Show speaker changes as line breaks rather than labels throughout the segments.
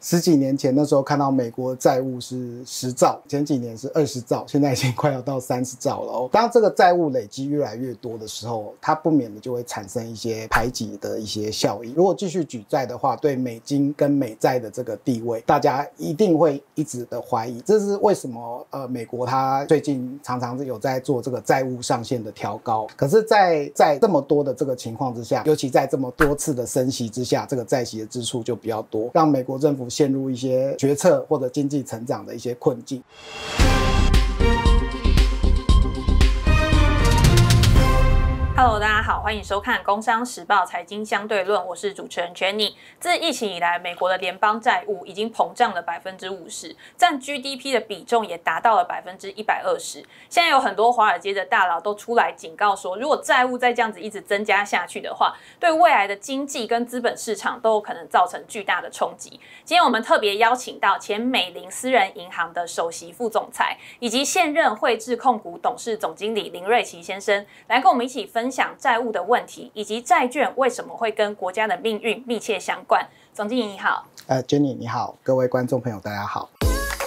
十几年前那时候看到美国债务是10兆，前几年是20兆，现在已经快要到30兆了哦。当这个债务累积越来越多的时候，它不免的就会产生一些排挤的一些效应。如果继续举债的话，对美金跟美债的这个地位，大家一定会一直的怀疑。这是为什么美国它最近常常有在做这个债务上限的调高。可是在这么多的这个情况之下，尤其在这么多次的升息之下，这个债息的支出就比较多，让美国政府陷入一些决策或者经济成长的一些困境。
Hello， 大家好，欢迎收看《工商时报财经相对论》，我是主持人 Jenny。自疫情以来，美国的联邦债务已经膨胀了50%，占 GDP 的比重也达到了120%。现在有很多华尔街的大佬都出来警告说，如果债务再这样子一直增加下去的话，对未来的经济跟资本市场都有可能造成巨大的冲击。今天我们特别邀请到前美林私人银行的首席副总裁，以及现任汇智控股董事总经理林瑞琪先生，来跟我们一起分享债务的问题，以及债券为什么会跟国家的命运密切相关。总经理你好。
Jenny 你好，各位观众朋友大家好。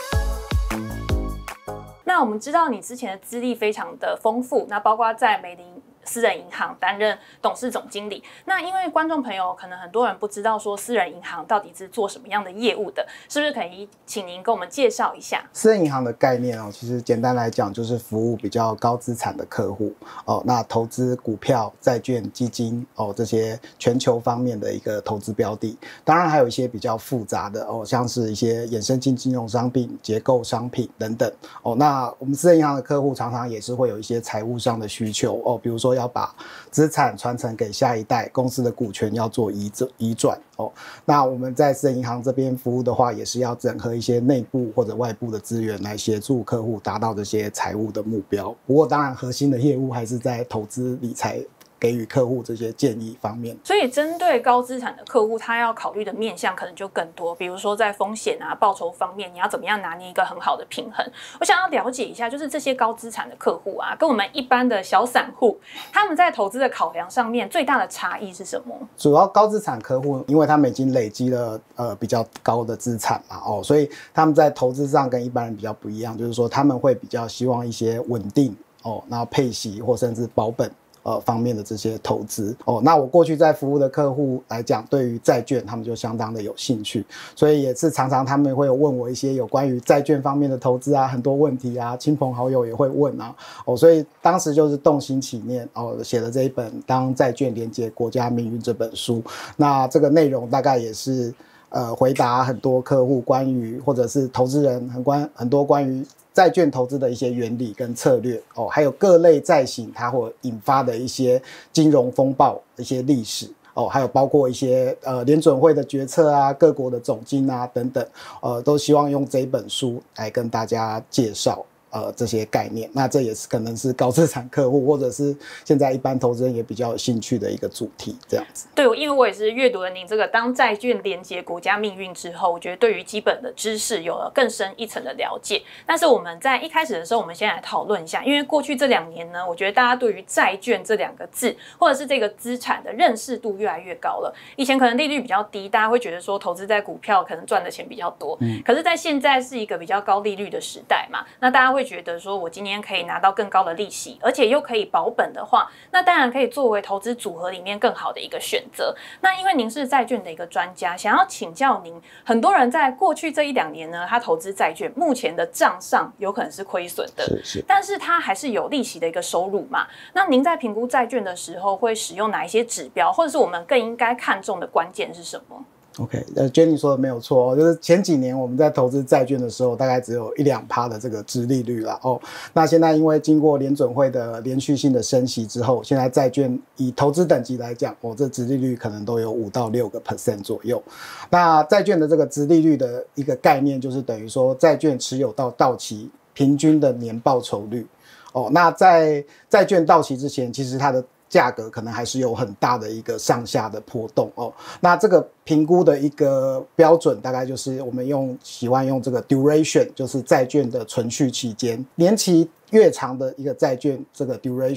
那我们知道你之前的资历非常的丰富，那包括在美林私人银行担任董事总经理。那因为观众朋友可能很多人不知道说私人银行到底是做什么样的业务的，是不是可以请您跟我们介绍一下？
私人银行的概念哦，其实简单来讲就是服务比较高资产的客户哦，那投资股票、债券、基金哦这些全球方面的一个投资标的，当然还有一些比较复杂的哦，像是一些衍生性金融商品、结构商品等等哦。那我们私人银行的客户常常也是会有一些财务上的需求哦，比如说要把资产传承给下一代，公司的股权要做移转哦。那我们在私人银行这边服务的话，也是要整合一些内部或者外部的资源来协助客户达到这些财务的目标。不过当然核心的业务还是在投资理财，给予客户这些建议方面。
所以针对高资产的客户，他要考虑的面向可能就更多，比如说在风险啊、报酬方面，你要怎么样拿捏一个很好的平衡。我想要了解一下，就是这些高资产的客户啊，跟我们一般的小散户，他们在投资的考量上面最大的差异是什么？
主要高资产客户，因为他们已经累积了比较高的资产嘛哦，所以他们在投资上跟一般人比较不一样，就是说他们会比较希望一些稳定哦，然后配息或甚至保本方面的这些投资哦。那我过去在服务的客户来讲，对于债券他们就相当的有兴趣，所以也是常常他们会有问我一些有关于债券方面的投资啊，很多问题啊，亲朋好友也会问啊哦，所以当时就是动心起念哦，写了这一本《当债券连结国家命运》这本书。那这个内容大概也是回答很多客户关于或者是投资人很多关于债券投资的一些原理跟策略哦，还有各类债型它会引发的一些金融风暴一些历史哦，还有包括一些联准会的决策啊、各国的总经啊等等，都希望用这一本书来跟大家介绍这些概念。那这也是可能是高资产客户或者是现在一般投资人也比较有兴趣的一个主题这样子。
对，因为我也是阅读了您这个当债券连结国家命运之后，我觉得对于基本的知识有了更深一层的了解。但是我们在一开始的时候，我们先来讨论一下，因为过去这2年呢，我觉得大家对于债券这2个字或者是这个资产的认识度越来越高了。以前可能利率比较低，大家会觉得说投资在股票可能赚的钱比较多，可是在现在是一个比较高利率的时代嘛，那大家会觉得说我今天可以拿到更高的利息，而且又可以保本的话，那当然可以作为投资组合里面更好的一个选择。那因为您是债券的一个专家，想要请教您，很多人在过去这1-2年呢，他投资债券，目前的账上有可能是亏损的，但是他还是有利息的一个收入嘛。那您在评估债券的时候，会使用哪一些指标，或者是我们更应该看重的关键是什么
？OK， Jenny 说的没有错哦，就是前几年我们在投资债券的时候，大概只有1-2%的这个殖利率啦哦。那现在因为经过联准会的连续性的升息之后，现在债券以投资等级来讲，这殖利率可能都有5到6% 左右。那债券的这个殖利率的一个概念，就是等于说债券持有到到期平均的年报酬率哦。那在债券到期之前，其实它的价格可能还是有很大的一个上下的波动哦。那这个评估的一个标准大概就是我们喜欢用这个 duration， 就是债券的存续期间，年期越长的一个债券，这个 duration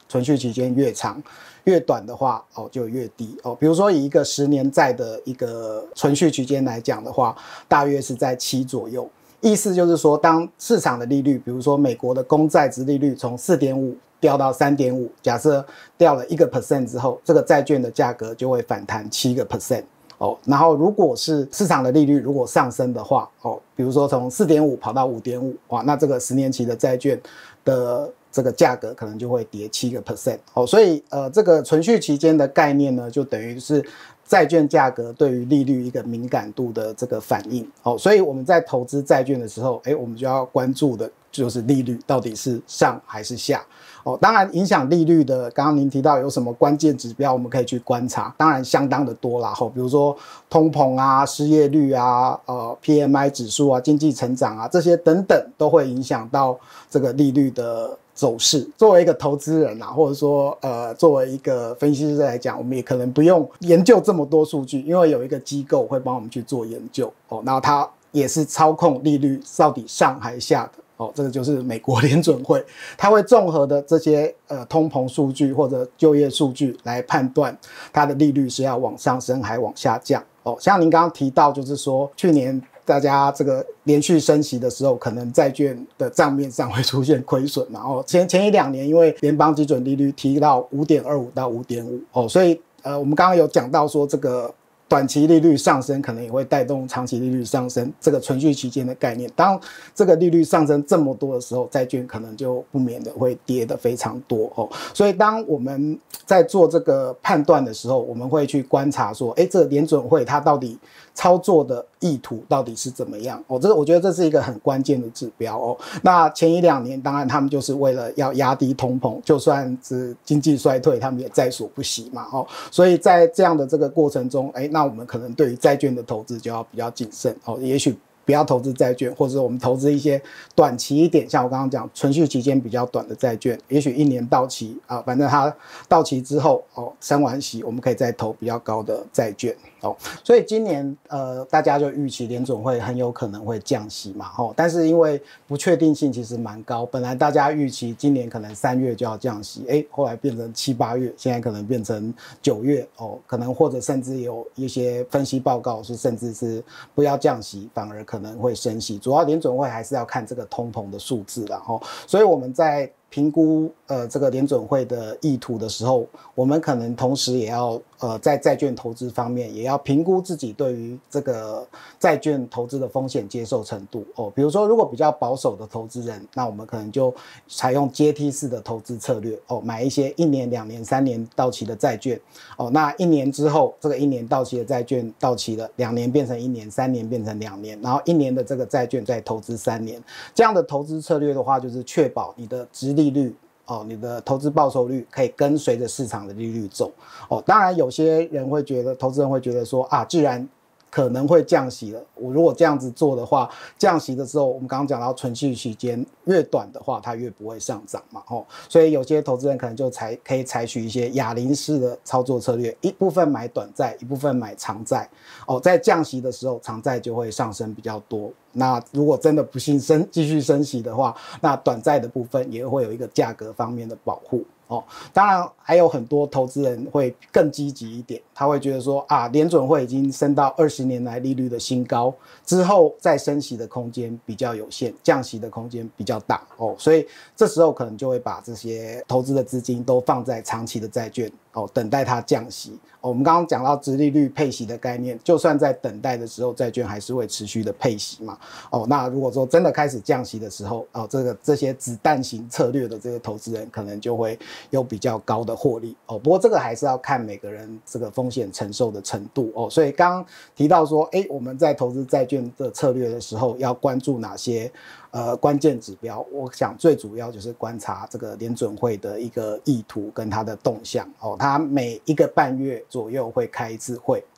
存续期间越长，越短的话就越低比如说以一个10年债的一个存续期间来讲的话，大约是在7左右。意思就是说，当市场的利率，比如说美国的公债殖利率从 4.5 掉到 3.5， 假设掉了1% 之后，这个债券的价格就会反弹7%。然后如果是市场的利率如果上升的话比如说从 4.5 跑到 5.5 哇，那这个10年期的债券的这个价格可能就会跌7%所以这个存续期间的概念呢，就等于是债券价格对于利率一个敏感度的这个反应所以我们在投资债券的时候我们就要关注的就是利率到底是上还是下当然影响利率的刚刚您提到有什么关键指标我们可以去观察，当然相当的多啦比如说通膨啊、失业率啊、PMI 指数啊、经济成长啊，这些等等都会影响到这个利率的走势。作为一个投资人或者说作为一个分析师来讲，我们也可能不用研究这么多数据，因为有一个机构会帮我们去做研究然后它也是操控利率到底上还下的这个就是美国联准会，它会综合的这些通膨数据或者就业数据来判断它的利率是要往上升还往下降像您刚刚提到，就是说去年大家这个连续升息的时候，可能债券的账面上会出现亏损嘛前1-2年因为联邦基准利率提到 5.25 到 5.5 所以我们刚刚有讲到说这个短期利率上升可能也会带动长期利率上升，这个存续期间的概念，当这个利率上升这么多的时候，债券可能就不免的会跌得非常多所以当我们在做这个判断的时候，我们会去观察说这个联准会它到底操作的意图到底是怎么样这个我觉得这是一个很关键的指标那前1-2年当然他们就是为了要压低通膨，就算是经济衰退他们也在所不惜嘛所以在这样的这个过程中那我们可能对于债券的投资就要比较谨慎也许不要投资债券，或者我们投资一些短期一点，像我刚刚讲存续期间比较短的债券，也许1年到期反正它到期之后升完息我们可以再投比较高的债券所以今年大家就预期联准会很有可能会降息嘛但是因为不确定性其实蛮高，本来大家预期今年可能3月就要降息后来变成7、8月，现在可能变成9月可能或者甚至有一些分析报告是甚至是不要降息反而可能会升息，主要联准会还是要看这个通膨的数字啦所以我们在评估这个联准会的意图的时候，我们可能同时也要在债券投资方面也要评估自己对于这个债券投资的风险接受程度比如说如果比较保守的投资人，那我们可能就采用阶梯式的投资策略买一些1年、2年、3年到期的债券那1年之后这个1年到期的债券到期了，2年变成1年，3年变成2年，然后1年的这个债券再投资3年，这样的投资策略的话就是确保你的殖利率你的投资报酬率可以跟随着市场的利率走当然有些人会觉得，投资人会觉得说既然可能会降息了，我如果这样子做的话，降息的时候我们刚刚讲到存续期间越短的话它越不会上涨嘛所以有些投资人可能就可以采取一些哑铃式的操作策略，一部分买短债，一部分买长债在降息的时候长债就会上升比较多，那如果真的不幸继续升息的话，那短债的部分也会有一个价格方面的保护当然还有很多投资人会更积极一点，他会觉得说联准会已经升到20年来利率的新高，之后再升息的空间比较有限，降息的空间比较大所以这时候可能就会把这些投资的资金都放在长期的债券等待它降息我们刚刚讲到殖利率配息的概念，就算在等待的时候债券还是会持续的配息嘛那如果说真的开始降息的时候这些子弹型策略的这个投资人可能就会有比较高的获利不过这个还是要看每个人这个风险承受的程度所以刚刚提到说我们在投资债券的策略的时候要关注哪些关键指标，我想最主要就是观察这个联准会的一个意图跟它的动向它每1个半月左右会开一次会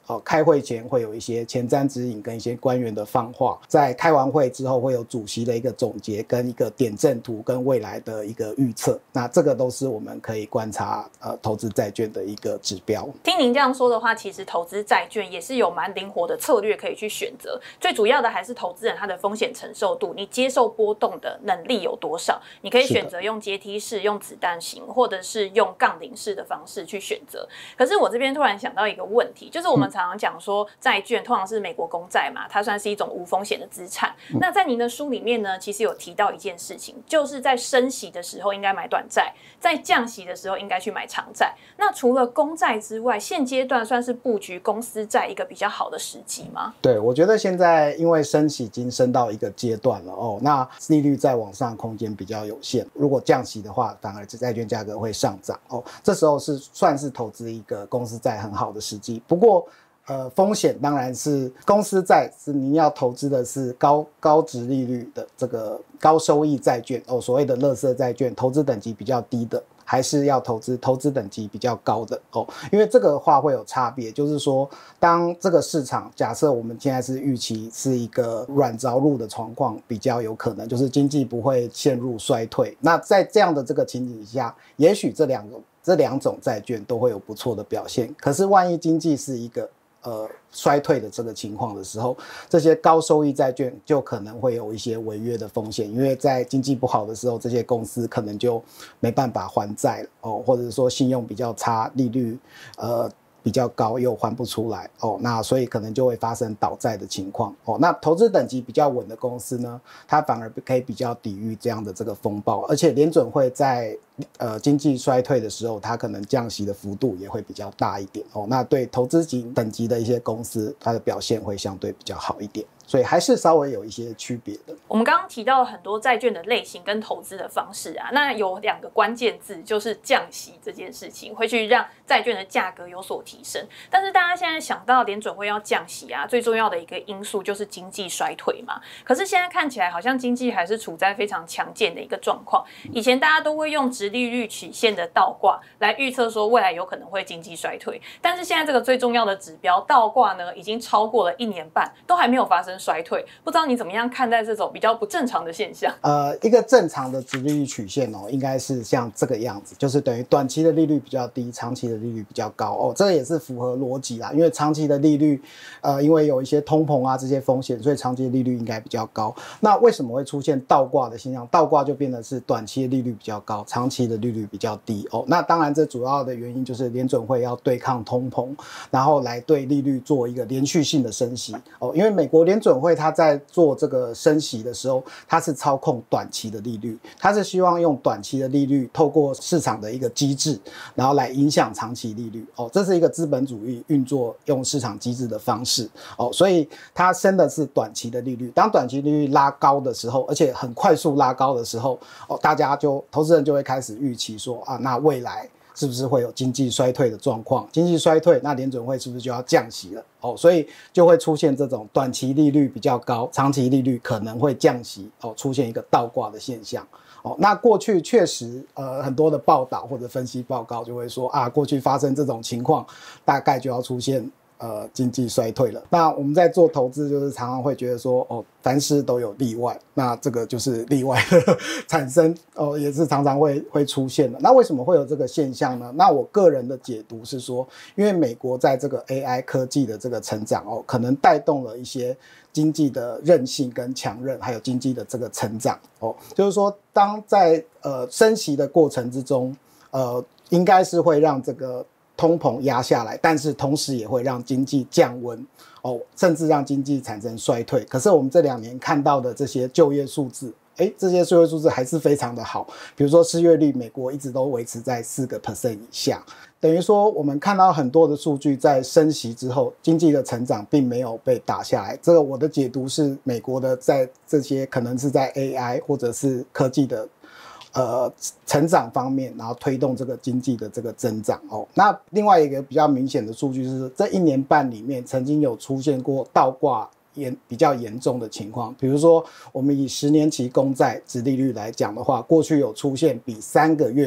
开会前会有一些前瞻指引跟一些官员的放话，在开完会之后会有主席的一个总结跟一个点阵图跟未来的一个预测，那这个都是我们可以观察投资债券的一个指标。
听您这样说的话，其实投资债券也是有蛮灵活的策略可以去选择，最主要的还是投资人他的风险承受度，你接受波动的能力有多少，你可以选择用阶梯式、用子弹型，或者是用杠铃式的方式去选择。可是我这边突然想到一个问题，就是我们常常讲说债券通常是美国公债嘛，它算是一种无风险的资产。那在您的书里面呢，其实有提到一件事情，就是在升息的时候应该买短债，在降息的时候应该去买长债。那除了公债之外，现阶段算是布局公司债一个比较好的时机吗？
对，我觉得现在因为升息已经升到一个阶段了哦，那利率再往上空间比较有限，如果降息的话，反而债券价格会上涨哦，这时候是算是投资一个公司债很好的时机。不过风险当然是公司债是您要投资的是高殖利率的这个高收益债券哦，所谓的垃圾债券，投资等级比较低的，还是要投资等级比较高的哦，因为这个话会有差别，就是说，当这个市场假设我们现在是预期是一个软着陆的状况，比较有可能就是经济不会陷入衰退，那在这样的这个情景下，也许这两种债券都会有不错的表现，可是万一经济是一个衰退的这个情况的时候，这些高收益债券就可能会有一些违约的风险，因为在经济不好的时候，这些公司可能就没办法还债了哦，或者说信用比较差，利率比较高又还不出来哦，那所以可能就会发生倒债的情况哦。那投资等级比较稳的公司呢，它反而可以比较抵御这样的这个风暴，而且联准会在经济衰退的时候，它可能降息的幅度也会比较大一点哦。那对投资级等级的一些公司，它的表现会相对比较好一点。所以还是稍微有一些区别的。
我们刚刚提到了很多债券的类型跟投资的方式啊，那有2个关键字，就是降息这件事情会去让债券的价格有所提升。但是大家现在想到联准会要降息啊，最重要的一个因素就是经济衰退嘛。可是现在看起来好像经济还是处在非常强健的一个状况。以前大家都会用殖利率曲线的倒挂来预测说未来有可能会经济衰退，但是现在这个最重要的指标倒挂呢，已经超过了1年半，都还没有发生衰退，不知道你怎么样看待这种比较不正常的现象？
一个正常的殖利率曲线哦，应该是像这个样子，就是等于短期的利率比较低，长期的利率比较高哦，这个也是符合逻辑啦，因为长期的利率，因为有一些通膨啊这些风险，所以长期的利率应该比较高。那为什么会出现倒挂的现象？倒挂就变得是短期的利率比较高，长期的利率比较低哦。那当然，这主要的原因就是联准会要对抗通膨，然后来对利率做一个连续性的升息哦，因为美国联准会它在做这个升息的时候，它是操控短期的利率，它是希望用短期的利率透过市场的一个机制，然后来影响长期利率哦，这是一个资本主义运作用市场机制的方式哦，所以它升的是短期的利率，当短期利率拉高的时候，而且很快速拉高的时候哦，投资人就会开始预期说啊，那未来是不是会有经济衰退的状况？经济衰退，那联准会是不是就要降息了？哦，所以就会出现这种短期利率比较高，长期利率可能会降息哦，出现一个倒挂的现象。哦，那过去确实很多的报道或者分析报告就会说啊，过去发生这种情况，大概就要出现经济衰退了。那我们在做投资，就是常常会觉得说，哦，凡事都有例外，那这个就是例外的产生，哦，也是常常会出现的。那为什么会有这个现象呢？那我个人的解读是说，因为美国在这个 AI 科技的这个成长哦，可能带动了一些经济的韧性跟强韧，还有经济的这个成长哦，就是说，当在升息的过程之中，应该是会让这个通膨压下来，但是同时也会让经济降温哦，甚至让经济产生衰退。可是我们这2年看到的这些就业数字，这些就业数字还是非常的好。比如说失业率，美国一直都维持在4% 以下，等于说我们看到很多的数据在升息之后，经济的成长并没有被打下来。这个我的解读是，美国的在这些可能是在 AI 或者是科技的成长方面，然后推动这个经济的这个增长哦。那另外一个比较明显的数据是，这1年半里面曾经有出现过倒挂比较严重的情况。比如说，我们以10年期公债殖利率来讲的话，过去有出现比3个月的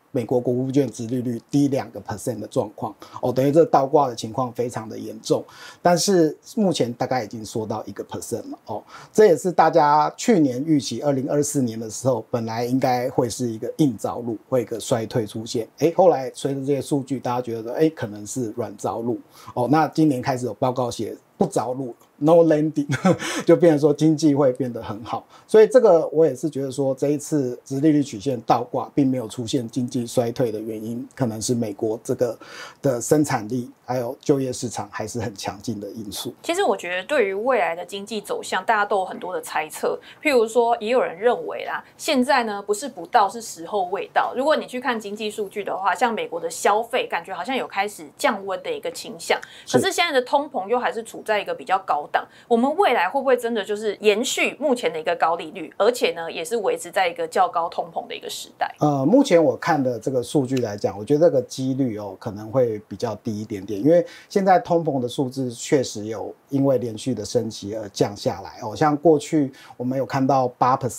美国国库券殖利率低2% 的状况哦，等于这倒挂的情况非常的严重，但是目前大概已经缩到1% 了哦，这也是大家去年预期2024年的时候，本来应该会是一个硬着陆，会有一个衰退出现，后来随着这些数据，大家觉得说，可能是软着陆哦，那今年开始有报告写不着陆。No landing 就变成说经济会变得很好，所以这个我也是觉得说这一次殖利率曲线倒挂并没有出现经济衰退的原因，可能是美国这个的生产力还有就业市场还是很强劲的因素。
其实我觉得对于未来的经济走向，大家都有很多的猜测，譬如说也有人认为啦，现在呢不是不到，是时候未到。如果你去看经济数据的话，像美国的消费感觉好像有开始降温的一个倾向，可是现在的通膨又还是处在一个比较高档，我们未来会不会真的就是延续目前的一个高利率，而且呢也是维持在一个较高通膨的一个时代？
目前我看的这个数据来讲，我觉得这个几率可能会比较低一点点，因为现在通膨的数字确实有因为连续的升息而降下来哦，像过去我们有看到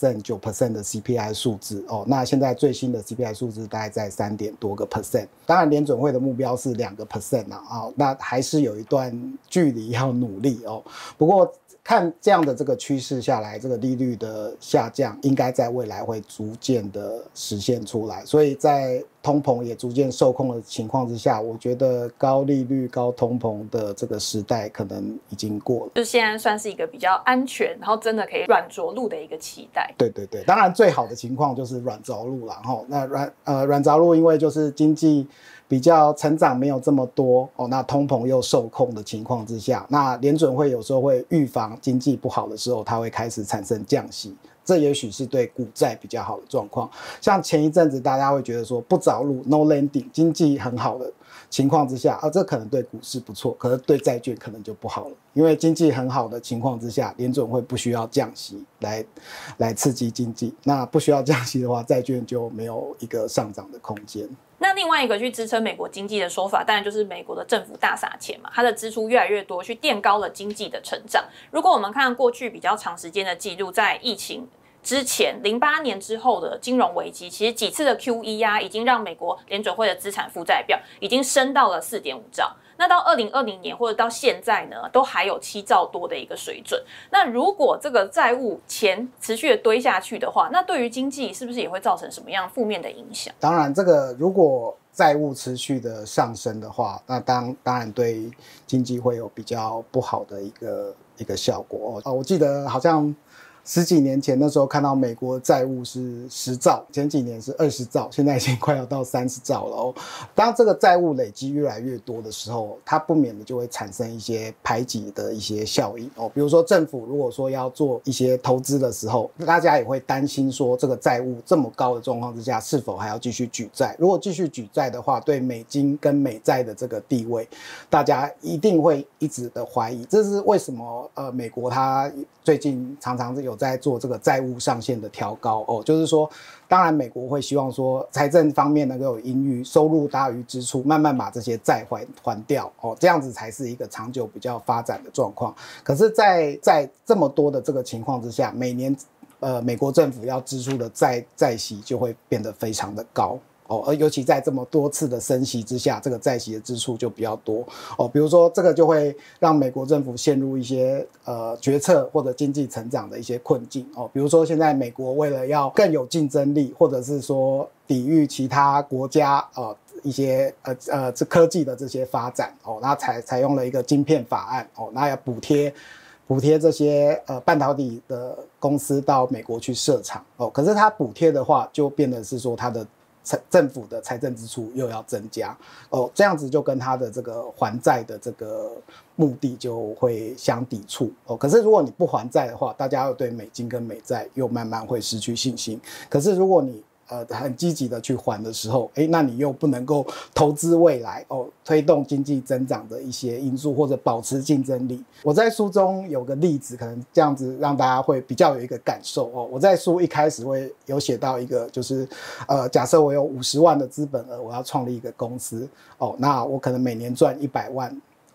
8%、9% 的 CPI 数字哦，那现在最新的 CPI 数字大概在3点多个%，当然联准会的目标是2%啊，那还是有一段距离要努力哦。不过看这样的这个趋势下来，这个利率的下降应该在未来会逐渐的实现出来，所以在通膨也逐渐受控的情况之下，我觉得高利率、高通膨的这个时代可能已经过了，
就现在算是一个比较安全，然后真的可以软着陆的一个期待。
对对对，当然最好的情况就是软着陆啦，那软着陆因为就是经济比较成长没有这么多哦，那通膨又受控的情况之下，那联准会有时候会预防经济不好的时候，它会开始产生降息，这也许是对股债比较好的状况。像前一阵子大家会觉得说不着陆 no landing， 经济很好的情况之下，这可能对股市不错，可是对债券可能就不好了，因为经济很好的情况之下，联准会不需要降息来刺激经济，那不需要降息的话，债券就没有一个上涨的空间。
那另外一个去支撑美国经济的说法，当然就是美国的政府大撒钱嘛，它的支出越来越多，去垫高了经济的成长。如果我们看过去比较长时间的记录，在疫情之前08年之后的金融危机，其实几次的 QE 已经让美国联准会的资产负债表已经升到了4.5兆。那到2020年或者到现在呢，都还有7兆多的一个水准。那如果这个债务钱持续的堆下去的话，那对于经济是不是也会造成什么样负面的影响？
当然，这个如果债务持续的上升的话，那当然对经济会有比较不好的一个效果哦。我记得好像10几年前那时候看到美国债务是10兆，前几年是20兆，现在已经快要到30兆了哦。当这个债务累积越来越多的时候，它不免的就会产生一些排挤的一些效应哦。比如说政府如果说要做一些投资的时候，大家也会担心说这个债务这么高的状况之下，是否还要继续举债？如果继续举债的话，对美金跟美债的这个地位，大家一定会一直的怀疑。这是为什么美国它最近常常有在做这个债务上限的调高哦，就是说，当然美国会希望说财政方面能够有盈余，收入大于支出，慢慢把这些债还掉哦，这样子才是一个长久比较发展的状况。可是在这么多的这个情况之下，每年美国政府要支出的债息就会变得非常的高。而尤其在这么多次的升息之下，这个债息的支出就比较多比如说这个就会让美国政府陷入一些决策或者经济成长的一些困境比如说现在美国为了要更有竞争力，或者是说抵御其他国家一些科技的这些发展那采用了一个晶片法案那要补贴这些半导体的公司到美国去设厂可是它补贴的话，就变得是说它的政府的财政支出又要增加这样子就跟他的这个还债的这个目的就会相抵触可是如果你不还债的话，大家又对美金跟美债又慢慢会失去信心。可是如果你很积极的去还的时候那你又不能够投资未来推动经济增长的一些因素，或者保持竞争力。我在书中有个例子，可能这样子让大家会比较有一个感受我在书一开始会有写到一个就是假设我有50万的资本额，我要创立一个公司那我可能每年赚100万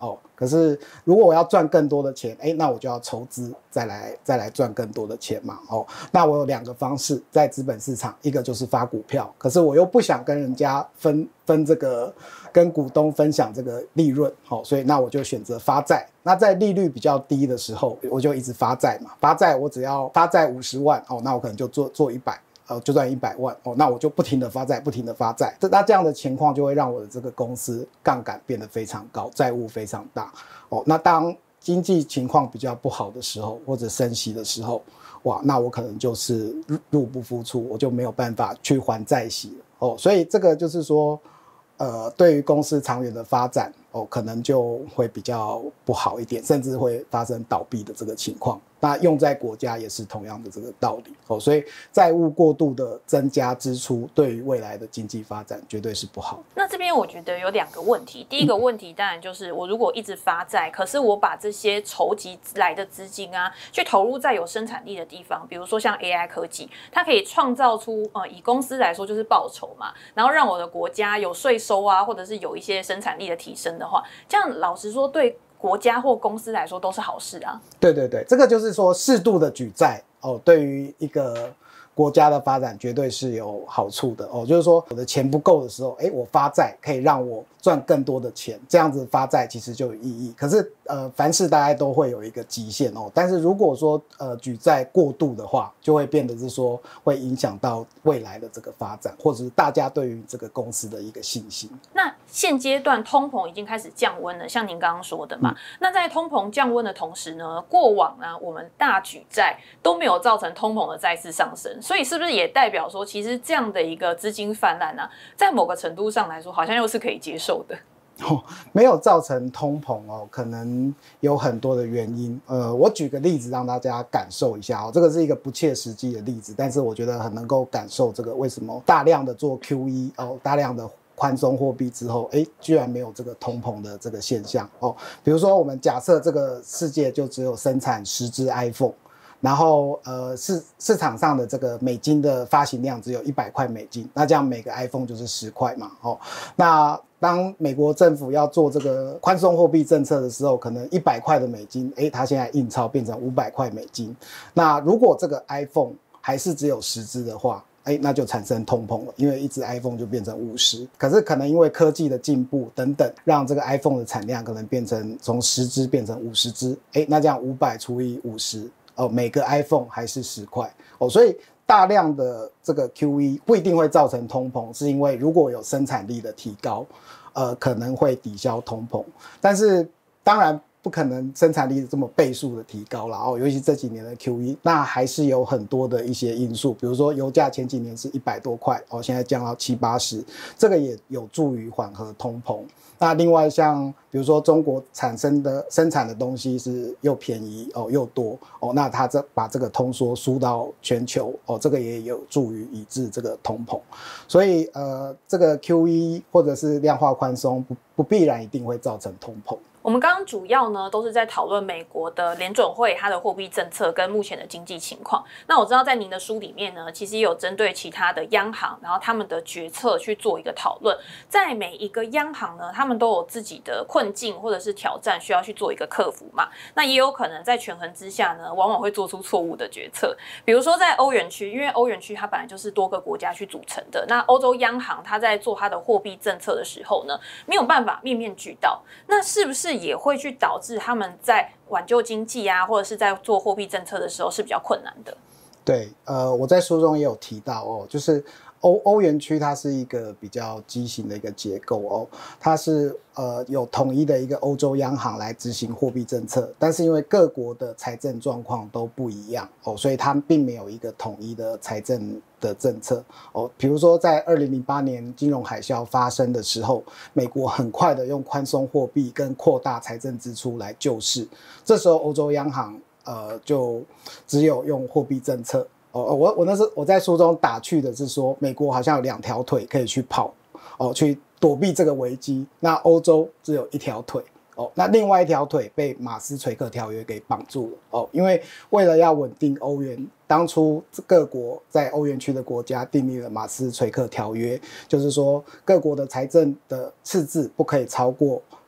可是如果我要赚更多的钱，那我就要筹资再来赚更多的钱嘛，那我有2个方式在资本市场，一个就是发股票，可是我又不想跟人家分这个跟股东分享这个利润，所以那我就选择发债。那在利率比较低的时候，我就一直发债嘛，发债我只要发债50万，那我可能就做100。就赚100万，那我就不停的发债，不停的发债。那这样的情况就会让我的这个公司杠杆变得非常高，债务非常大。那当经济情况比较不好的时候，或者升息的时候，哇，那我可能就是入不敷出，我就没有办法去还债息了。所以这个就是说，对于公司长远的发展，可能就会比较不好一点，甚至会发生倒闭的这个情况。那用在国家也是同样的这个道理，所以债务过度的增加支出，对于未来的经济发展绝对是不好。
那这边我觉得有2个问题，第一个问题当然就是我如果一直发债，可是我把这些筹集来的资金啊，去投入在有生产力的地方，比如说像 AI 科技，它可以创造出以公司来说就是报酬嘛，然后让我的国家有税收啊，或者是有一些生产力的提升的话，这样老实说对国家或公司来说都是好事啊。
对对对，这个就是说适度的举债对于一个国家的发展绝对是有好处的就是说我的钱不够的时候，我发债可以让我赚更多的钱，这样子发债其实就有意义。可是凡事大概都会有一个极限但是如果说举债过度的话，就会变得是说会影响到未来的这个发展，或者是大家对于这个公司的一个信心。
那现阶段通膨已经开始降温了，像您刚刚说的嘛，那在通膨降温的同时呢，过往呢我们大举债都没有造成通膨的再次上升，所以是不是也代表说，其实这样的一个资金泛滥啊，在某个程度上来说，好像又是可以接受的？
没有造成通膨可能有很多的原因。我举个例子让大家感受一下这个是一个不切实际的例子，但是我觉得很能够感受这个为什么大量的做 QE 大量的宽松货币之后，居然没有这个通膨的这个现象比如说我们假设这个世界就只有生产10只 iPhone。然后市场上的这个美金的发行量只有100块美金，那这样每个 iPhone 就是10块嘛那当美国政府要做这个宽松货币政策的时候，可能100块的美金它现在印钞变成500块美金。那如果这个 iPhone 还是只有10只的话，那就产生通膨了，因为一只 iPhone 就变成50。可是可能因为科技的进步等等，让这个 iPhone 的产量可能变成从10只变成50只，那这样500除以50每个 iPhone 还是10块所以大量的这个 QE 不一定会造成通膨，是因为如果有生产力的提高可能会抵消通膨，但是当然不可能生产力这么倍数的提高啦尤其这几年的 QE， 那还是有很多的一些因素，比如说油价前几年是100多块现在降到70-80，这个也有助于缓和通膨。那另外像比如说中国生产的东西是又便宜又多那它把这个通缩输到全球这个也有助于抑制这个通膨。所以这个 QE 或者是量化宽松不必然一定会造成通膨。
我们刚刚主要呢都是在讨论美国的联准会它的货币政策跟目前的经济情况。那我知道在您的书里面呢，其实也有针对其他的央行，然后他们的决策去做一个讨论。在每一个央行呢，他们都有自己的困境或者是挑战需要去做一个克服嘛。那也有可能在权衡之下呢，往往会做出错误的决策。比如说在欧元区，因为欧元区它本来就是多个国家去组成的，那欧洲央行它在做它的货币政策的时候呢，没有办法面面俱到。那是不是也会去导致他们在挽救经济啊，或者是在做货币政策的时候是比较困难的？
对，我在书中也有提到就是欧元区它是一个比较畸形的一个结构它是有统一的一个欧洲央行来执行货币政策，但是因为各国的财政状况都不一样所以它并没有一个统一的财政的政策比如说在2008年金融海啸发生的时候，美国很快的用宽松货币跟扩大财政支出来救市，这时候欧洲央行就只有用货币政策我在书中打趣的是说，美国好像有2条腿可以去跑去躲避这个危机，那欧洲只有1条腿那另外1条腿被马斯垂克条约给绑住了因为为了要稳定欧元，当初各国在欧元区的国家订立了马斯垂克条约，就是说各国的财政的赤字不可以超过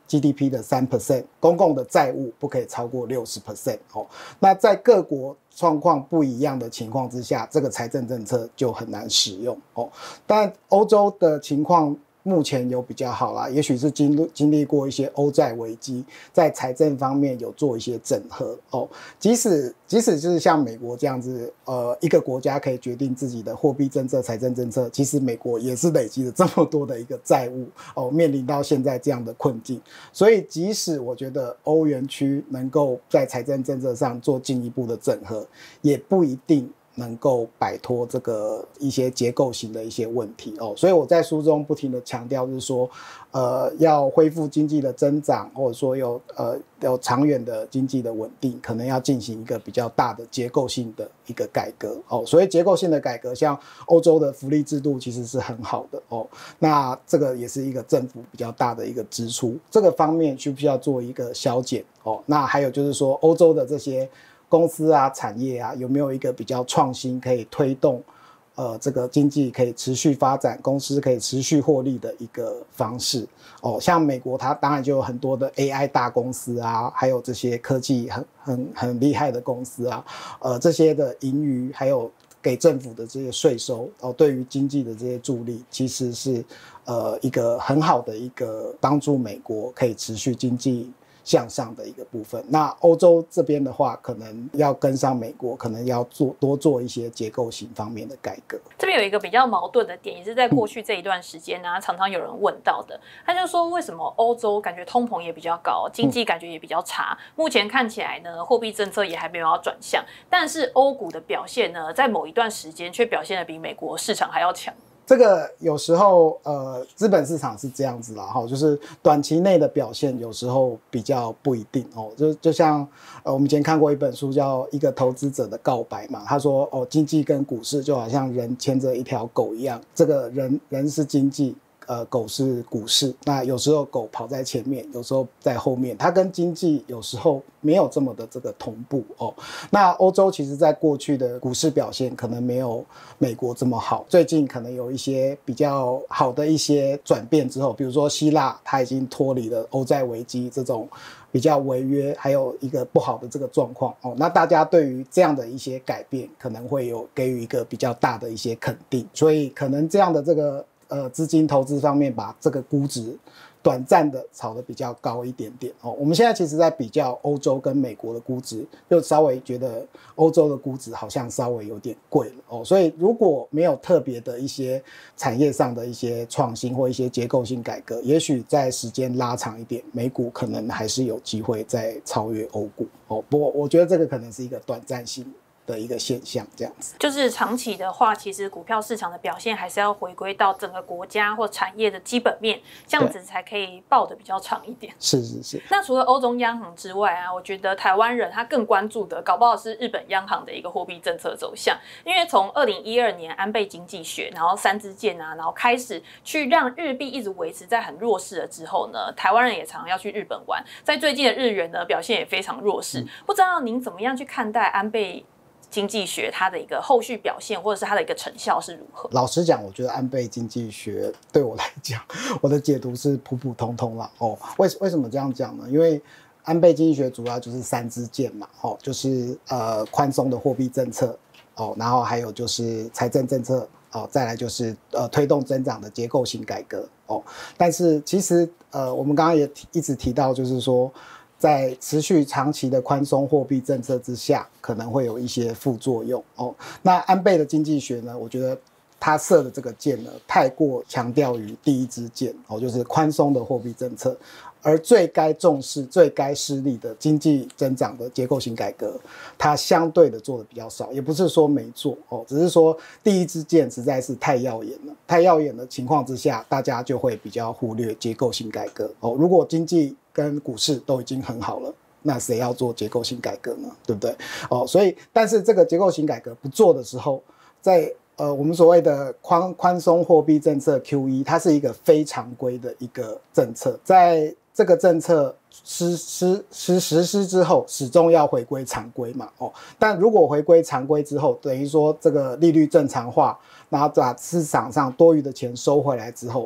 GDP 的3%，公共的债务不可以超过60%哦。那在各国状况不一样的情况之下，这个财政政策就很难使用哦。但欧洲的情况目前有比较好啦，也许是经历过一些欧债危机，在财政方面有做一些整合哦。即使就是像美国这样子，一个国家可以决定自己的货币政策、财政政策，其实美国也是累积了这么多的一个债务哦，面临到现在这样的困境。所以，即使我觉得欧元区能够在财政政策上做进一步的整合，也不一定能够摆脱这个一些结构性的一些问题哦，所以我在书中不停的强调，就是说，要恢复经济的增长，或者说有长远的经济的稳定，可能要进行一个比较大的结构性的一个改革哦。所以结构性的改革，像欧洲的福利制度其实是很好的哦，那这个也是一个政府比较大的一个支出，这个方面需不需要做一个削减哦？那还有就是说，欧洲的这些公司啊、产业啊，有没有一个比较创新，可以推动这个经济可以持续发展，公司可以持续获利的一个方式哦？像美国，它当然就有很多的 AI 大公司啊，还有这些科技很厉害的公司啊，这些的盈余还有给政府的这些税收哦，对于经济的这些助力，其实是一个很好的一个帮助美国可以持续经济向上的一个部分。那欧洲这边的话，可能要跟上美国，可能要多做一些结构性方面的改革。
这边有一个比较矛盾的点，也是在过去这一段时间呢，常常有人问到的，他就说为什么欧洲感觉通膨也比较高，经济感觉也比较差，目前看起来呢，货币政策也还没有要转向，但是欧股的表现呢，在某一段时间却表现得比美国市场还要强。
这个有时候资本市场是这样子啦哈，就是短期内的表现有时候比较不一定哦。就像我们以前看过一本书叫《一个投资者的告白》嘛，他说哦，经济跟股市就好像人牵着一条狗一样，这个人是经济。狗是股市，那有时候狗跑在前面，有时候在后面，它跟经济有时候没有这么的这个同步哦。那欧洲其实在过去的股市表现可能没有美国这么好，最近可能有一些比较好的一些转变之后，比如说希腊，它已经脱离了欧债危机这种比较违约，还有一个不好的这个状况哦。那大家对于这样的一些改变，可能会有给予一个比较大的一些肯定，所以可能这样的这个资金投资方面把这个估值短暂的炒得比较高一点点哦。我们现在其实在比较欧洲跟美国的估值，就稍微觉得欧洲的估值好像稍微有点贵了哦。所以如果没有特别的一些产业上的一些创新或一些结构性改革，也许在时间拉长一点，美股可能还是有机会再超越欧股哦。不过我觉得这个可能是一个短暂性的一个现象，这样子。
就是长期的话，其实股票市场的表现还是要回归到整个国家或产业的基本面，这样子才可以抱得比较长一点。
是是是。
那除了欧洲央行之外啊，我觉得台湾人他更关注的，搞不好是日本央行的一个货币政策走向。因为从2012年安倍经济学，然后三支箭啊，然后开始去让日币一直维持在很弱势了之后呢，台湾人也常常要去日本玩，在最近的日元呢表现也非常弱势。不知道您怎么样去看待安倍经济学它的一个后续表现，或者是它的一个成效是如何？
老实讲，我觉得安倍经济学对我来讲，我的解读是普普通通啦。哦，为什么这样讲呢？因为安倍经济学主要就是三支箭嘛，哦，就是宽松的货币政策，哦，然后还有就是财政政策，哦，再来就是推动增长的结构性改革，哦。但是其实我们刚刚也一直提到，就是说，在持续长期的宽松货币政策之下，可能会有一些副作用哦。那安倍的经济学呢，我觉得他射的这个箭呢，太过强调于第一支箭哦，就是宽松的货币政策，而最该重视、最该施力的经济增长的结构性改革，它相对的做的比较少，也不是说没做哦，只是说第一支箭实在是太耀眼了，太耀眼的情况之下，大家就会比较忽略结构性改革哦。如果经济跟股市都已经很好了，那谁要做结构性改革呢？对不对？哦，所以但是这个结构性改革不做的时候，在我们所谓的宽松货币政策 QE， 它是一个非常规的一个政策，在这个政策实施之后，始终要回归常规嘛，哦，但如果回归常规之后，等于说这个利率正常化，然后把市场上多余的钱收回来之后，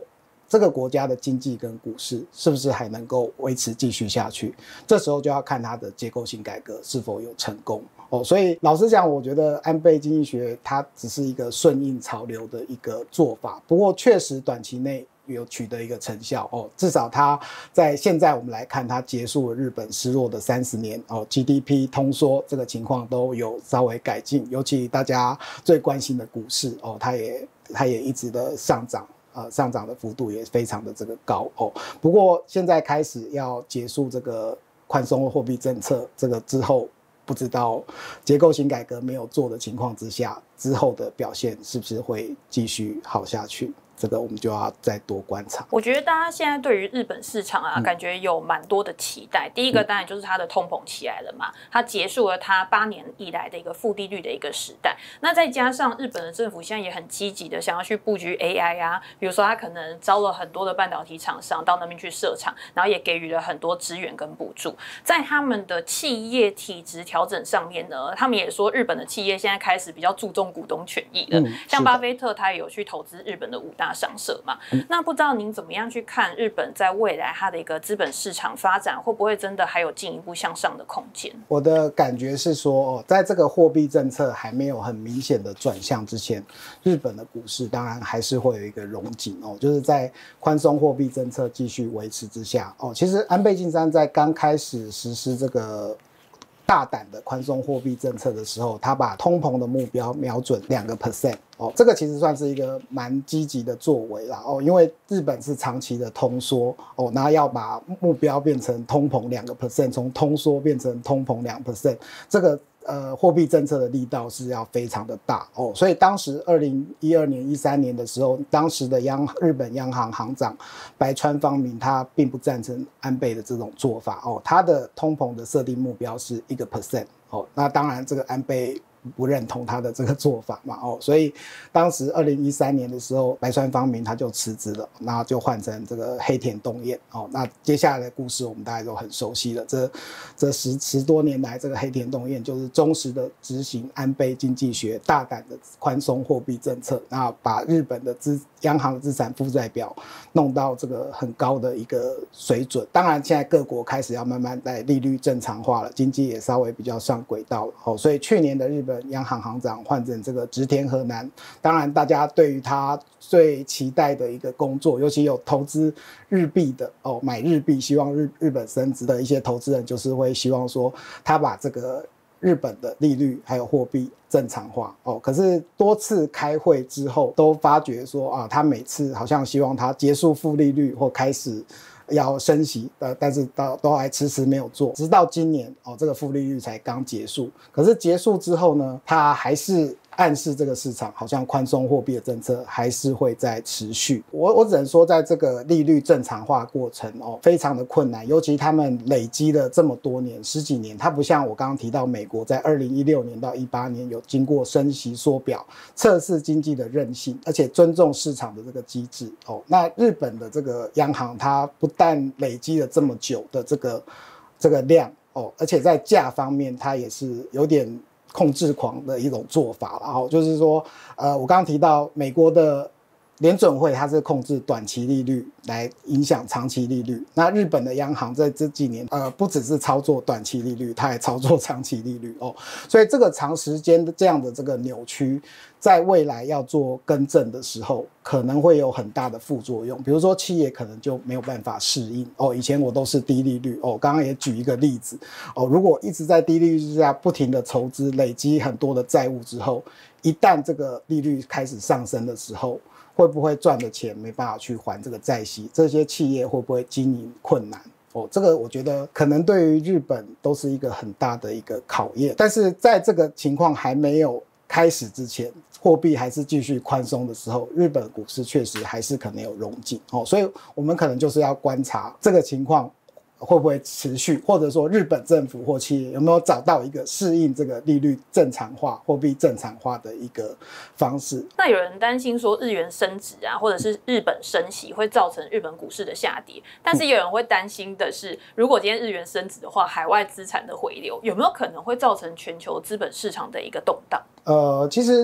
这个国家的经济跟股市是不是还能够维持继续下去？这时候就要看它的结构性改革是否有成功。所以老实讲，我觉得安倍经济学它只是一个顺应潮流的一个做法，不过确实短期内有取得一个成效至少它在现在我们来看，它结束了日本失落的30年GDP 通缩这个情况都有稍微改进，尤其大家最关心的股市它也一直的上涨。上涨的幅度也非常的这个高不过现在开始要结束这个宽松货币政策，这个之后不知道结构性改革没有做的情况之下，之后的表现是不是会继续好下去？这个我们就要再多观察。
我觉得大家现在对于日本市场感觉有蛮多的期待。第一个当然就是它的通膨起来了嘛，它结束了它8年以来的一个负利率的一个时代。那再加上日本的政府现在也很积极的想要去布局 AI 啊，比如说它可能招了很多的半导体厂商到那边去设厂，然后也给予了很多资源跟补助。在他们的企业体质调整上面呢，他们也说日本的企业现在开始比较注重股东权益了。像巴菲特他也有去投资日本的5大商社嘛，那不知道您怎么样去看日本在未来它的一个资本市场发展，会不会真的还有进一步向上的空间？
我的感觉是说在这个货币政策还没有很明显的转向之前，日本的股市当然还是会有一个荣景就是在宽松货币政策继续维持之下其实安倍晋三在刚开始实施这个大胆的宽松货币政策的时候，他把通膨的目标瞄准2%这个其实算是一个蛮积极的作为啦因为日本是长期的通缩然后要把目标变成通膨2%，从通缩变成通膨2%，这个货币政策的力道是要非常的大所以当时2012年、13年的时候，当时的日本央行行长白川芳明他并不赞成安倍的这种做法他的通膨的设定目标是1%那当然这个安倍不认同他的这个做法嘛所以当时2013年的时候，白川芳明他就辞职了，然后就换成这个黑田东彦那接下来的故事我们大家都很熟悉了，这十多年来，这个黑田东彦就是忠实的执行安倍经济学，大胆的宽松货币政策，那把日本的央行的资产负债表弄到这个很高的一个水准。当然现在各国开始要慢慢在利率正常化了，经济也稍微比较上轨道了所以去年的日本央行行长换成这个植田和男，当然大家对于他最期待的一个工作，尤其有投资日币的买日币希望日本升值的一些投资人，就是会希望说他把这个日本的利率还有货币正常化可是多次开会之后都发觉说他每次好像希望他结束负利率或开始要升息但是都还迟迟没有做，直到今年这个负利率才刚结束。可是结束之后呢，他还是暗示这个市场好像宽松货币的政策还是会在持续。我只能说在这个利率正常化过程非常的困难，尤其他们累积了这么多年10几年，它不像我刚刚提到美国在2016年到18年有经过升息缩表测试经济的韧性，而且尊重市场的这个机制那日本的这个央行它不但累积了这么久的这个量而且在价方面它也是有点控制狂的一种做法啦就是说我刚刚提到美国的联准会它是控制短期利率来影响长期利率，那日本的央行在这几年不只是操作短期利率，它还操作长期利率所以这个长时间的这样的这个扭曲，在未来要做更正的时候可能会有很大的副作用，比如说企业可能就没有办法适应以前我都是低利率刚刚也举一个例子如果一直在低利率之下不停的筹资，累积很多的债务之后，一旦这个利率开始上升的时候，会不会赚的钱没办法去还这个债息？这些企业会不会经营困难？这个我觉得可能对于日本都是一个很大的一个考验。但是在这个情况还没有开始之前，货币还是继续宽松的时候，日本股市确实还是可能有荣景所以我们可能就是要观察这个情况会不会持续，或者说日本政府或企业有没有找到一个适应这个利率正常化、货币正常化的一个方式。
那有人担心说日元升值或者是日本升息会造成日本股市的下跌，但是有人会担心的是，如果今天日元升值的话，海外资产的回流有没有可能会造成全球资本市场的一个动荡？
其实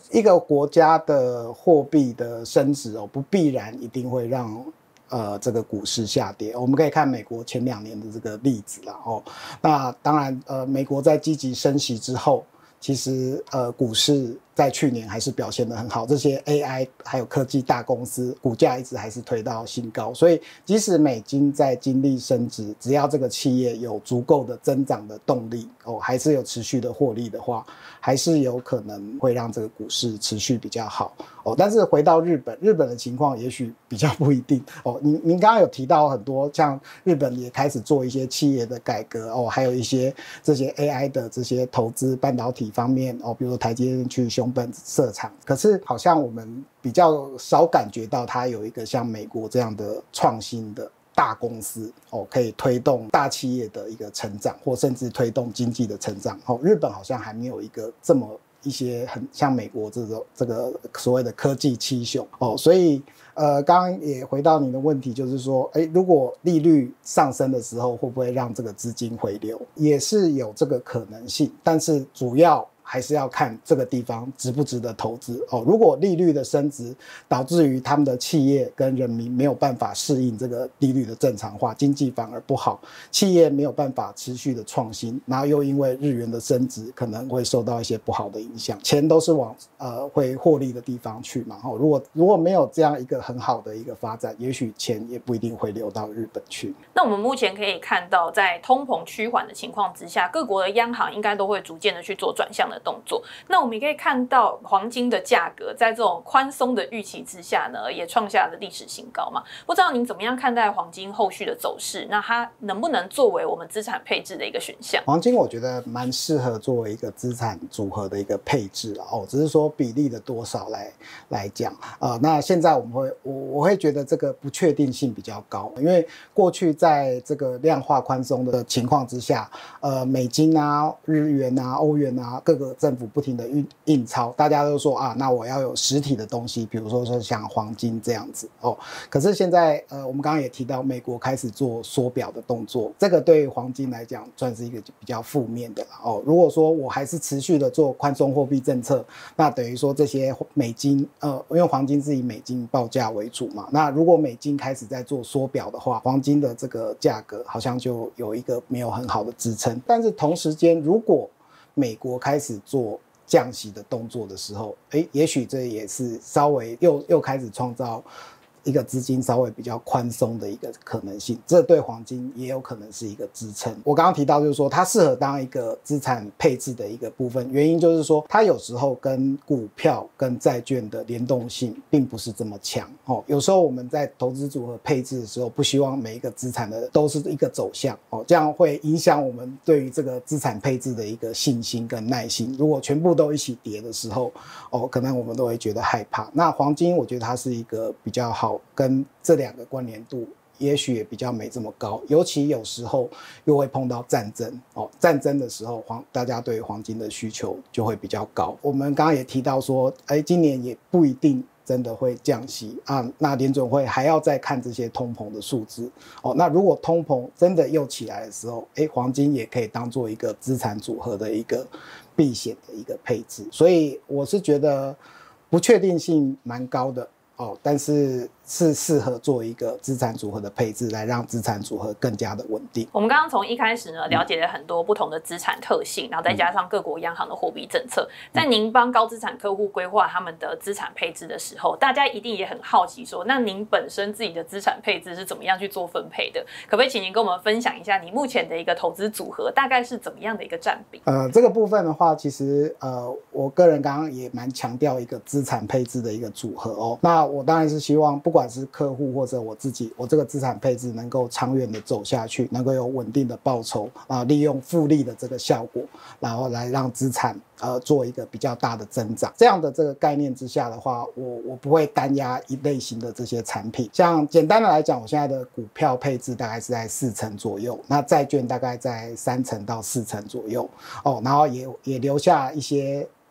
一个国家的货币的升值不必然一定会让这个股市下跌。我们可以看美国前2年的这个例子啦那当然美国在积极升息之后，其实股市在去年还是表现得很好，这些 AI 还有科技大公司股价一直还是推到新高，所以即使美金在经历升值，只要这个企业有足够的增长的动力还是有持续的获利的话，还是有可能会让这个股市持续比较好但是回到日本的情况也许比较不一定您刚刚有提到很多，像日本也开始做一些企业的改革还有一些这些 AI 的这些投资半导体方面比如说台积电去熊本设厂，可是好像我们比较少感觉到它有一个像美国这样的创新的大公司可以推动大企业的一个成长，或甚至推动经济的成长日本好像还没有一个这么一些很像美国这个所谓的科技七雄所以刚刚也回到你的问题，就是说如果利率上升的时候会不会让这个资金回流，也是有这个可能性，但是主要还是要看这个地方值不值得投资如果利率的升值导致于他们的企业跟人民没有办法适应这个利率的正常化，经济反而不好，企业没有办法持续的创新，然后又因为日元的升值可能会受到一些不好的影响，钱都是往会获利的地方去嘛如果没有这样一个很好的一个发展，也许钱也不一定会流到日本去。
那我们目前可以看到，在通膨趋缓的情况之下，各国的央行应该都会逐渐的去做转向的动作。那我们也可以看到黄金的价格在这种宽松的预期之下呢，也创下了历史新高嘛。不知道您怎么样看待黄金后续的走势？那它能不能作为我们资产配置的一个选项？
黄金我觉得蛮适合作为一个资产组合的一个配置只是说比例的多少来讲那现在我会觉得这个不确定性比较高，因为过去在这个量化宽松的情况之下美金啊、日元啊、欧元啊，各个政府不停的印钞，大家都说那我要有实体的东西，比如说像黄金这样子可是现在我们刚刚也提到美国开始做缩表的动作，这个对黄金来讲算是一个比较负面的如果说我还是持续的做宽松货币政策，那等于说这些美金因为黄金是以美金报价为主嘛，那如果美金开始在做缩表的话，黄金的这个价格好像就有一个没有很好的支撑。但是同时间如果美国开始做降息的动作的时候也许这也是稍微又开始创造一个资金稍微比较宽松的一个可能性，这对黄金也有可能是一个支撑。我刚刚提到就是说它适合当一个资产配置的一个部分，原因就是说它有时候跟股票跟债券的联动性并不是这么强有时候我们在投资组合配置的时候，不希望每一个资产的都是一个走向这样会影响我们对于这个资产配置的一个信心跟耐心。如果全部都一起跌的时候可能我们都会觉得害怕。那黄金我觉得它是一个比较好，跟这两个关联度也许也比较没这么高，尤其有时候又会碰到战争战争的时候大家对黄金的需求就会比较高。我们刚刚也提到说今年也不一定真的会降息那联准会还要再看这些通膨的数字那如果通膨真的又起来的时候黄金也可以当做一个资产组合的一个避险的一个配置。所以我是觉得不确定性蛮高的但是适合做一个资产组合的配置，来让资产组合更加的稳定。
我们刚刚从一开始呢了解了很多不同的资产特性，然后再加上各国央行的货币政策，在您帮高资产客户规划他们的资产配置的时候，大家一定也很好奇说，那您本身自己的资产配置是怎么样去做分配的？可不可以请您跟我们分享一下你目前的一个投资组合大概是怎么样的一个占比？
这个部分的话，其实我个人刚刚也蛮强调一个资产配置的一个组合那我当然是希望不管是客户或者我自己，我这个资产配置能够长远的走下去，能够有稳定的报酬利用复利的这个效果，然后来让资产做一个比较大的增长。这样的这个概念之下的话，我不会单压一类型的这些产品。像简单的来讲，我现在的股票配置大概是在4成左右，那债券大概在3成到4成左右然后也留下一些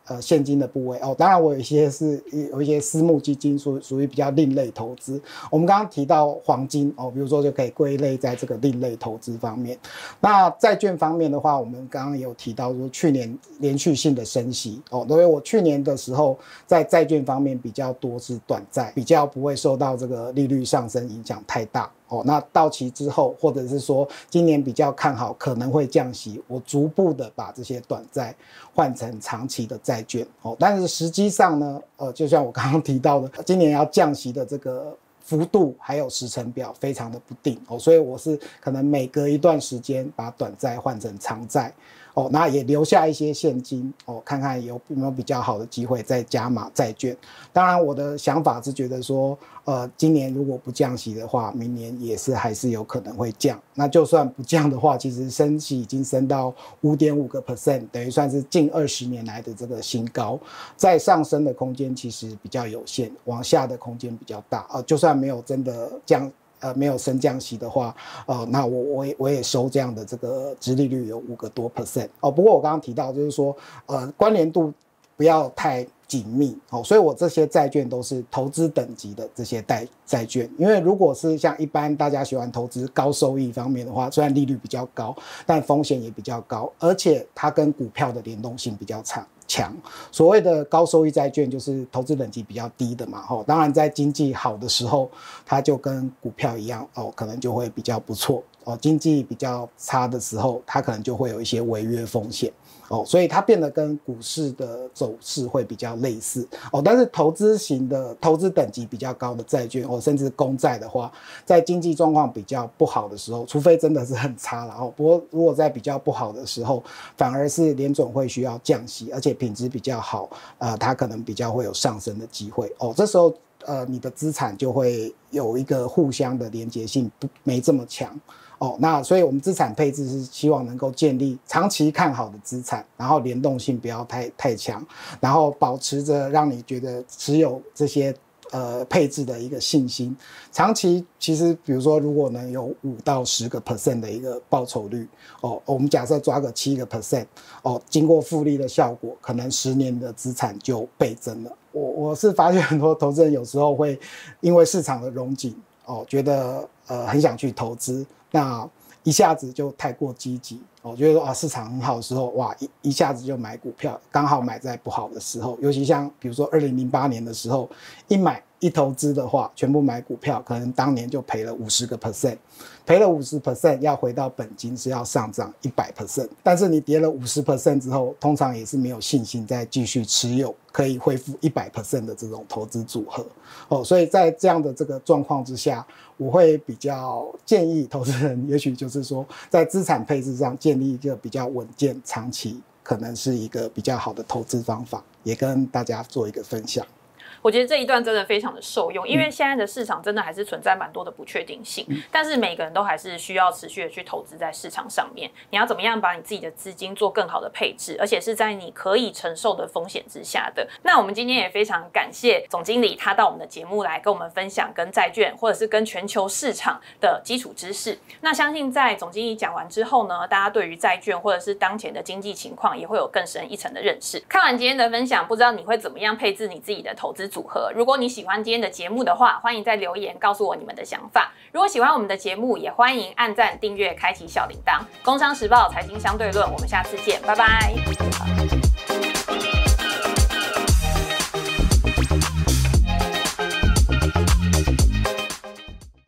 现金的部位哦。当然我有一些私募基金属于比较另类投资。我们刚刚提到黄金哦，比如说就可以归类在这个另类投资方面。那债券方面的话，我们刚刚也有提到说去年连续性的升息哦，因为我去年的时候在债券方面比较多是短债，比较不会受到这个利率上升影响太大。哦，那到期之后，或者是说今年比较看好可能会降息，我逐步的把这些短债换成长期的债券。哦，但是实际上呢，就像我刚刚提到的，今年要降息的这个幅度还有时程表非常的不定哦，所以我是可能每隔一段时间把短债换成长债。哦，那也留下一些现金哦，看看有没有比较好的机会再加码债券。当然，我的想法是觉得说，今年如果不降息的话，明年也是还是有可能会降。那就算不降的话，其实升息已经升到 5.5%， 等于算是近20年来的这个新高。再上升的空间其实比较有限，往下的空间比较大。就算没有真的降。没有升降息的话，那我也收这样的这个殖利率有5个多%哦。不过我刚刚提到就是说，关联度不要太紧密哦，所以我这些债券都是投资等级的这些债券。因为如果是像一般大家喜欢投资高收益方面的话，虽然利率比较高，但风险也比较高，而且它跟股票的联动性比较强。所谓的高收益债券就是投资等级比较低的嘛，当然在经济好的时候，它就跟股票一样可能就会比较不错经济比较差的时候，它可能就会有一些违约风险所以它变得跟股市的走势会比较类似但是投资型的投资等级比较高的债券甚至公债的话，在经济状况比较不好的时候，除非真的是很差了不过如果在比较不好的时候，反而是联准会需要降息，而且品质比较好它可能比较会有上升的机会这时候你的资产就会有一个互相的连结性没这么强那所以我们资产配置是希望能够建立长期看好的资产，然后联动性不要太强，然后保持着让你觉得持有这些配置的一个信心。长期其实比如说如果能有5到10% 的一个报酬率我们假设抓个7% 经过复利的效果，可能10年的资产就倍增了。我是发现很多投资人有时候会因为市场的荣景觉得很想去投资，那一下子就太过积极觉得说市场很好的时候哇一下子就买股票，刚好买在不好的时候，尤其像比如说2008年的时候，一投资的话全部买股票，可能当年就赔了50%，赔了50%要回到本金是要上涨100%，但是你跌了50% 之后，通常也是没有信心再继续持有可以恢复100% 的这种投资组合所以在这样的这个状况之下，我会比较建议投资人也许就是说在资产配置上建立一个比较稳健长期，可能是一个比较好的投资方法，也跟大家做一个分享。
我觉得这一段真的非常的受用，因为现在的市场真的还是存在蛮多的不确定性，但是每个人都还是需要持续的去投资在市场上面。你要怎么样把你自己的资金做更好的配置，而且是在你可以承受的风险之下的。那我们今天也非常感谢总经理他到我们的节目来跟我们分享跟债券或者是跟全球市场的基础知识。那相信在总经理讲完之后呢，大家对于债券或者是当前的经济情况也会有更深一层的认识。看完今天的分享，不知道你会怎么样配置你自己的投资组合。如果你喜欢今天的节目的话，欢迎在留言告诉我你们的想法。如果喜欢我们的节目，也欢迎按赞、订阅、开启小铃铛。工商时报财经相对论，我们下次见，拜拜。